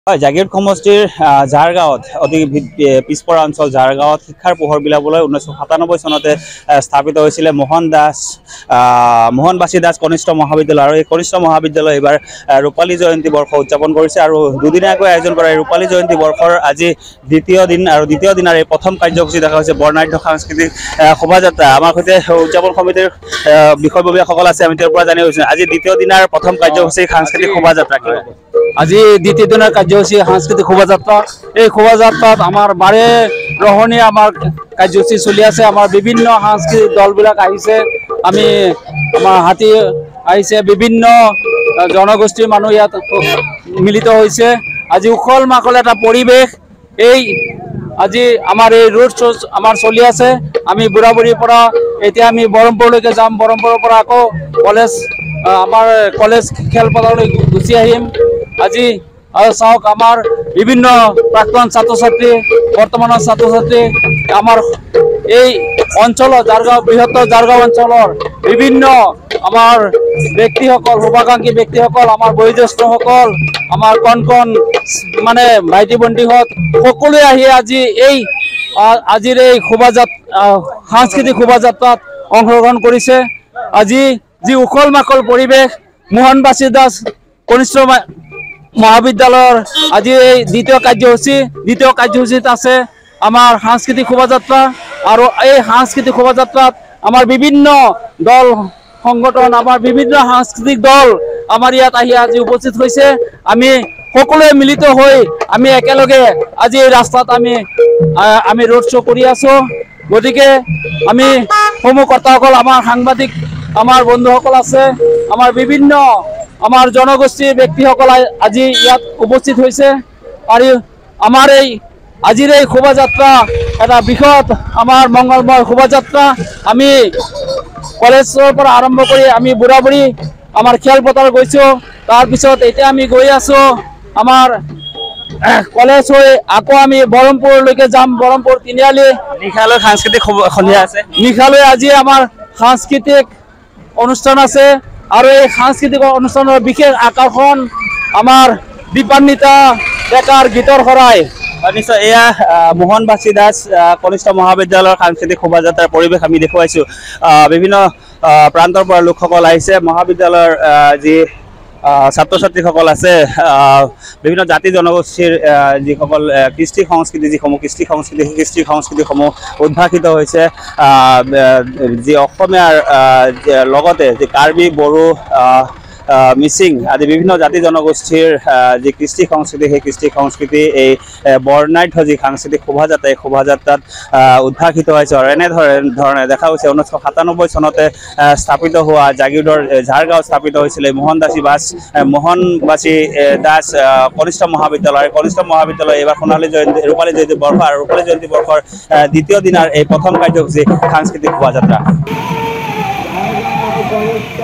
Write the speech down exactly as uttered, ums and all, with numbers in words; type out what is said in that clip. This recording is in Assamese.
জাগিৰোড সমষ্টিৰ ঝাৰগাঁৱত অতি পিছপৰা অঞ্চল ঝাৰগাঁৱত শিক্ষাৰ পোহৰ বিলাবলৈ ঊনৈছশ সাতানব্বৈ চনতে স্থাপিত হৈছিল মোহন দাস মোহনবাসী দাস কনিষ্ঠ মহাবিদ্যালয় আৰু এই কনিষ্ঠ মহাবিদ্যালয় এবাৰ ৰূপালী জয়ন্তী বৰ্ষ উদযাপন কৰিছে আৰু দুদিনীয়াকৈ আয়োজন কৰা ৰূপালী জয়ন্তী বৰ্ষৰ আজি দ্বিতীয় দিন আৰু দ্বিতীয় দিনৰ এই প্ৰথম কাৰ্যসূচী দেখা হৈছে বৰ্ণাঢ্য সাংস্কৃতিক শোভাযাত্ৰা। আমাৰ সৈতে উদযাপন সমিতিৰ বিষয়ববীয়াসকল আছে, আমি তেওঁৰ পৰা জানিব বিচাৰিম আজি দ্বিতীয় দিনৰ প্ৰথম কাৰ্যসূচী সাংস্কৃতিক শোভাযাত্ৰা কি হ'ব? আজি দ্বিতীয় দিনৰ কাৰ্যসূচী সাংস্কৃতিক শোভাযাত্ৰা। এই শোভাযাত্ৰাত আমাৰ বাৰে ৰহণী আমাৰ কাৰ্যসূচী চলি আছে। আমাৰ বিভিন্ন সাংস্কৃতিক দলবিলাক আহিছে, আমি আমাৰ হাতী আহিছে, বিভিন্ন জনগোষ্ঠীৰ মানুহ ইয়াত মিলিত হৈছে। আজি উখল মাখল এটা পৰিৱেশ। এই আজি আমাৰ এই ৰোড শ্ব' আমাৰ চলি আছে। আমি বুঢ়া বুঢ়ীৰ পৰা এতিয়া আমি বৰমপুৰলৈকে যাম, বৰমপুৰৰ পৰা আকৌ কলেজ আমাৰ কলেজ খেলপথাৰলৈ গুচি আহিম। আজি চাওক আমাৰ বিভিন্ন প্ৰাক্তন ছাত্ৰ ছাত্ৰী, বৰ্তমানৰ ছাত্ৰ ছাত্ৰী আমাৰ এই অঞ্চলৰ ঝাৰগাঁও বৃহত্তৰ ঝাৰগাঁও অঞ্চলৰ বিভিন্ন আমাৰ ব্যক্তিসকল, শুভাকাংক্ষী ব্যক্তিসকল, আমাৰ বয়োজ্যেষ্ঠসকল, আমাৰ কণ কণ মানে ভাইটি ভণ্টিহঁত সকলোৱে আহি আজি এই আজিৰ এই শোভাযাত্ৰা সাংস্কৃতিক শোভাযাত্ৰাত অংশগ্ৰহণ কৰিছে। আজি যি উখল মাখল পৰিৱেশ মোহনবাসী দাস কনিষ্ঠ মহাবিদ্যালয়ৰ আজি এই দ্বিতীয় কাৰ্যসূচী দ্বিতীয় কাৰ্যসূচীত আছে আমাৰ সাংস্কৃতিক শোভাযাত্ৰা। আৰু এই সাংস্কৃতিক শোভাযাত্ৰাত আমাৰ বিভিন্ন দল সংগঠন, আমাৰ বিভিন্ন সাংস্কৃতিক দল আমাৰ ইয়াত আহি আজি উপস্থিত হৈছে। আমি সকলোৱে মিলিত হৈ আমি একেলগে আজি এই ৰাস্তাত আমি আমি ৰোড শ্ব' কৰি আছোঁ। গতিকে আমি সমূহ কৰ্তাসকল, আমাৰ সাংবাদিক আমাৰ বন্ধুসকল আছে, আমাৰ বিভিন্ন আমাৰ জনগোষ্ঠীৰ ব্যক্তিসকল আজি ইয়াত উপস্থিত হৈছে। আৰু আমাৰ এই আজিৰ এই শোভাযাত্ৰা এটা বৃহৎ আমাৰ মংগলময় শোভাযাত্ৰা। আমি কলেজৰ পৰা আৰম্ভ কৰি আমি বুঢ়া বুঢ়ী আমাৰ খেলপথাৰ গৈছোঁ, তাৰপিছত এতিয়া আমি গৈ আছোঁ আমাৰ কলেজ হৈ আকৌ আমি বৰমপুৰলৈকে যাম, বৰমপুৰ তিনিআলি। নিশালৈ সাংস্কৃতিক সন্ধিয়া আছে, নিশালৈ আজি আমাৰ সাংস্কৃতিক অনুষ্ঠান আছে। আৰু এই সাংস্কৃতিক অনুষ্ঠানৰ বিশেষ আকৰ্ষণ আমাৰ দীপান্বিতা ডেকাৰ গীতৰ শৰাই। নিশ্চয় এয়া মোহনবাসী দাস কনিষ্ঠ মহাবিদ্যালয়ৰ সাংস্কৃতিক শোভাযাত্ৰাৰ পৰিৱেশ আমি দেখুৱাইছোঁ। বিভিন্ন প্ৰান্তৰ পৰা লোকসকল আহিছে, মহাবিদ্যালয়ৰ যি ছাত্ৰ ছাত্ৰীসকল আছে, বিভিন্ন জাতি জনগোষ্ঠীৰ যিসকল কৃষ্টি সংস্কৃতি যিসমূহ কৃষ্টি সংস্কৃতি সেই কৃষ্টি সংস্কৃতিসমূহ উদ্ভাসিত হৈছে। যি অসমীয়াৰ লগতে যি কাৰ্বি, বড়ো, মিচিং আদি বিভিন্ন জাতি জনগোষ্ঠীৰ যি কৃষ্টি সংস্কৃতি সেই কৃষ্টি সংস্কৃতি এই বৰ্ণাঢ্য যি সাংস্কৃতিক শোভাযাত্ৰা এই শোভাযাত্ৰাত উদ্ভাসিত হৈছে। আৰু এনেধৰণে ধৰণে দেখা গৈছে ঊনৈছশ সাতানব্বৈ চনতে স্থাপিত হোৱা জাগিৰোডৰ ঝাৰগাঁও স্থাপিত হৈছিলে মোহনবাসী দাস মোহনবাসী দাস কনিষ্ঠ মহাবিদ্যালয়। কনিষ্ঠ মহাবিদ্যালয় এইবাৰ সোণালী জয়ন্তী ৰূপালী জয়ন্তী বৰ্ষ আৰু ৰূপালী জয়ন্তী বৰ্ষৰ দ্বিতীয় দিনাৰ এই প্ৰথম কাৰ্যসূচী সাংস্কৃতিক শোভাযাত্ৰা।